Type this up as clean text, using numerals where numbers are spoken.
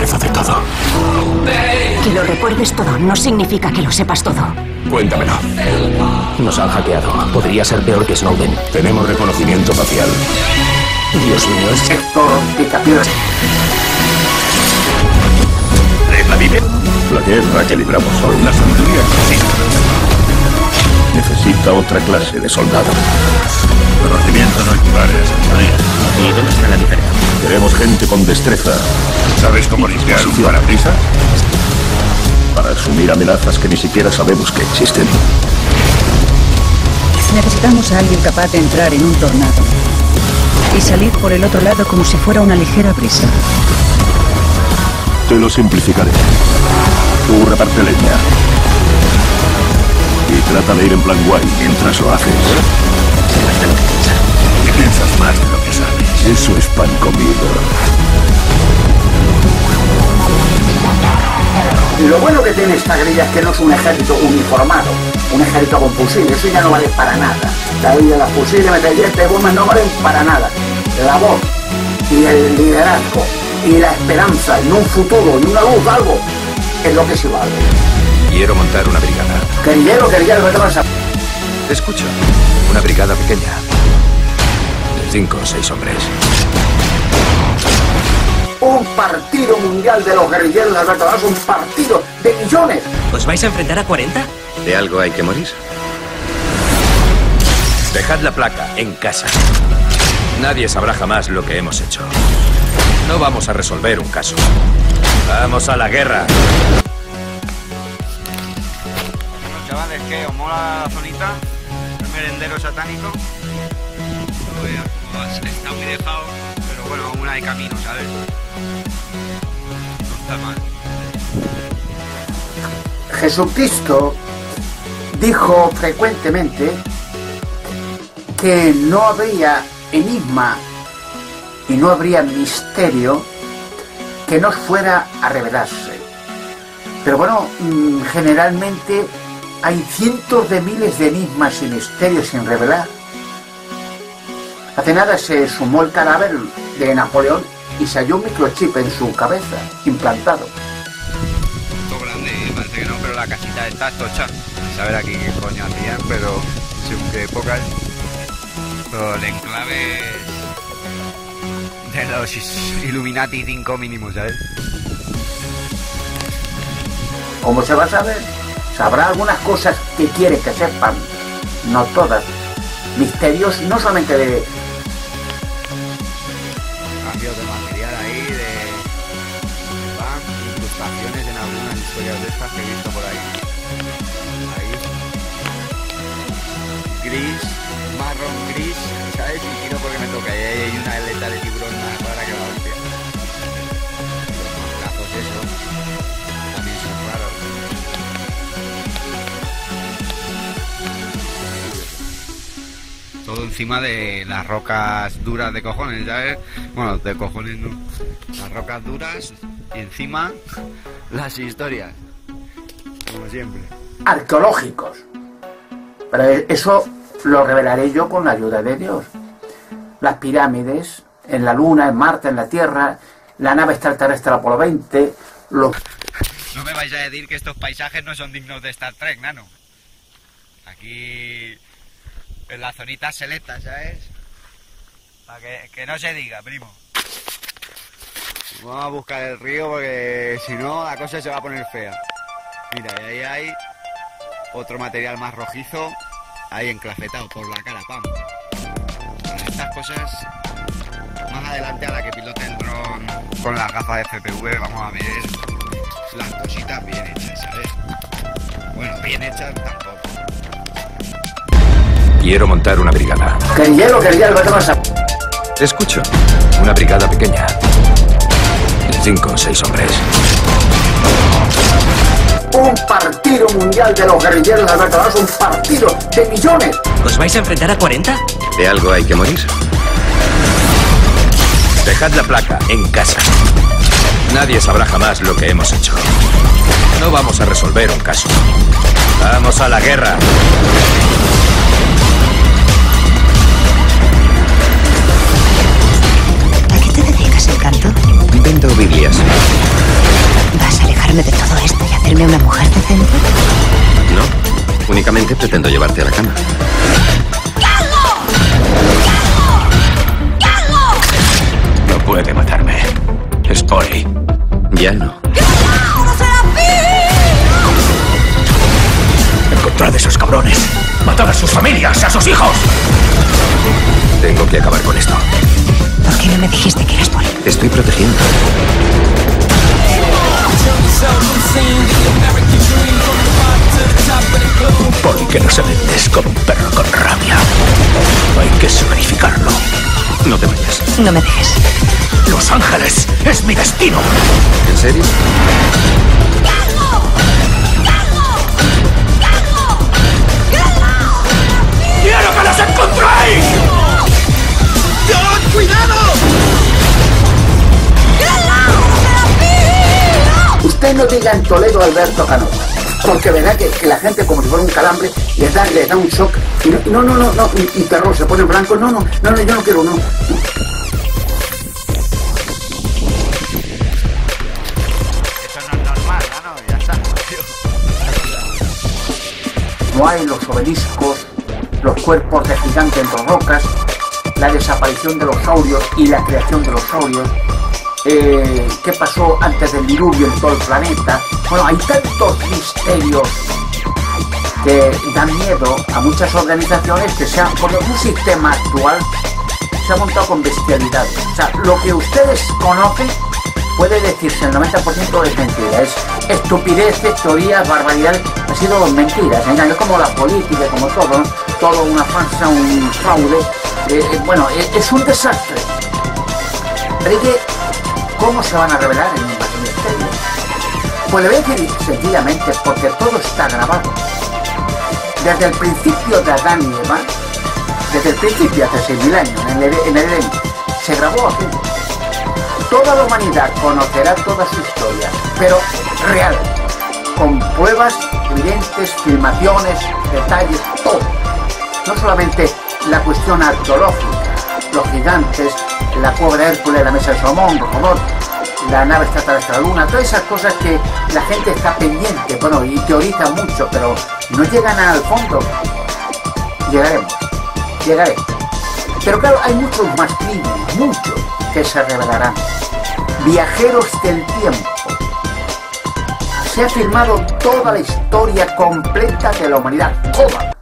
acuerdo de todo. Que lo recuerdes todo no significa que lo sepas todo. Cuéntamelo. Nos han hackeado. Podría ser peor que Snowden. Tenemos reconocimiento facial. Dios mío, es sector de capturas. La guerra que libramos hoy, la sabiduría necesita otra clase de soldado. Conocimiento no equivales. ¿Y dónde está la diferencia? Queremos gente con destreza. ¿Sabes cómo limpiar un parabrisas? Para asumir amenazas que ni siquiera sabemos que existen. Necesitamos a alguien capaz de entrar en un tornado y salir por el otro lado como si fuera una ligera brisa. Te lo simplificaré. Tú reparte leña. Y trata de ir en plan guay mientras lo haces. Más de lo que piensas. Y piensas más de lo que sabes. Eso es pan comido. Y lo bueno que tiene esta guerrilla es que no es un ejército uniformado, un ejército con fusiles, eso ya no vale para nada. Las fusiles, metralletas, bombas no valen para nada. La voz y el liderazgo y la esperanza en un futuro y una luz, algo, es lo que sí vale. Quiero montar una brigada. Guerrillero, ¿qué te pasa? Te escucho. Una brigada pequeña. De 5 o 6 hombres. Un partido mundial de los guerrilleros, Alberto, es un partido de millones. ¿Os vais a enfrentar a 40? ¿De algo hay que morir? Dejad la placa en casa. Nadie sabrá jamás lo que hemos hecho. No vamos a resolver un caso. ¡Vamos a la guerra! Bueno, chavales, ¿qué? ¿Os mola la zonita? ¿El merendero satánico? Pues está muy dejado, pero bueno, una de camino, ¿sabes? No está mal. Jesucristo dijo frecuentemente que no habría enigma y no habría misterio que no fuera a revelarse. Pero bueno, generalmente hay cientos de miles de enigmas y misterios sin revelar. Hace nada se sumó el cadáver de Napoleón y se halló un microchip en su cabeza, implantado. Todo grande, parece que no, pero la casita está tocha. A saber aquí qué coño hacían, pero según qué épocas. Pero el enclave de los Illuminati 5 mínimos, ¿sabes? ¿Cómo se va a saber? Sabrá algunas cosas que quiere que sepan, no todas. Misterios no solamente de cambios de material ahí, de incrustaciones en algunas historias de estas que he visto por ahí. Gris, marrón gris, ¿sabes? Y tiro porque me toca. Y ahí hay una aleta de tiburón más rara que la hostia. Los cazos esos también son raros. Todo encima de las rocas duras de cojones, ¿sabes? Bueno, de cojones no. Las rocas duras y encima las historias. Como siempre. Arqueológicos. Pero eso lo revelaré yo con la ayuda de Dios. Las pirámides, en la Luna, en Marte, en la Tierra, la nave extraterrestre Apolo 20, los... No me vais a decir que estos paisajes no son dignos de Star Trek, nano. Aquí... en la zonita selecta, ¿sabes? Para que no se diga, primo. Vamos a buscar el río porque si no la cosa se va a poner fea. Mira, y ahí hay otro material más rojizo, ahí enclafetado por la cara, pam. Para estas cosas, más adelante a la que pilote el dron con las gafas de FPV, vamos a ver las cositas bien hechas, ¿sabes? Bueno, bien hechas tampoco. Quiero montar una brigada. Guerrillero, ¿qué te pasa? Te escucho. Una brigada pequeña. De 5 o 6 hombres. Un partido mundial de los guerrilleros, Alberto, es un partido de millones. ¿Os vais a enfrentar a 40? ¿De algo hay que morir? Dejad la placa en casa. Nadie sabrá jamás lo que hemos hecho. No vamos a resolver un caso. ¡Vamos a la guerra! ¿A qué te dedicas, el canto? Vendo Biblias. qué pretendo llevarte a la cama. No puede matarme. Es Poli. Ya no. Encontrad a esos cabrones. Matad a sus familias, a sus hijos. Tengo que acabar con esto. ¿Por qué no me dijiste que eras Poli? Te estoy protegiendo. Poli que no se vende es como un perro con rabia. Hay que sacrificarlo. No te vayas. No me dejes. Los Ángeles es mi destino. ¿En serio? ¡Quiero que los encontréis! ¡Cuidado! Usted no diga en Toledo Alberto Canova, porque verá que la gente, como si fuera un calambre, les da un shock. Y no, y terror, se pone blanco. No, yo no quiero, no. Eso no es normal, ¿no? Ya está, tío. No hay los obeliscos, los cuerpos de gigantes en las rocas, la desaparición de los saurios y la creación de los saurios. ¿Qué pasó antes del diluvio en todo el planeta? Bueno, hay tantos misterios que dan miedo a muchas organizaciones que por un sistema actual se ha montado con bestialidad. O sea, lo que ustedes conocen puede decirse el 90% es mentira, es estupideces, teorías, barbaridades, ha sido mentiras, engaños, como la política, como todo, ¿no? Todo una farsa, un fraude. Bueno, es un desastre. Pero ¿cómo se van a revelar en un misterio? Pues le voy a decir sencillamente porque todo está grabado. Desde el principio de Adán y Eva, desde el principio, hace 6.000 años, en el Edén, se grabó aquí. Toda la humanidad conocerá toda su historia, pero real, con pruebas evidentes, filmaciones, detalles, todo. No solamente la cuestión arqueológica, los gigantes, la cueva de Hércules, la mesa de Salomón, los robots, la nave extraterrestre de la luna, todas esas cosas que la gente está pendiente, bueno, y teoriza mucho, pero no llegan al fondo. Llegaré. Pero claro, hay muchos más crímenes, muchos, que se revelarán. Viajeros del tiempo. Se ha filmado toda la historia completa de la humanidad, toda.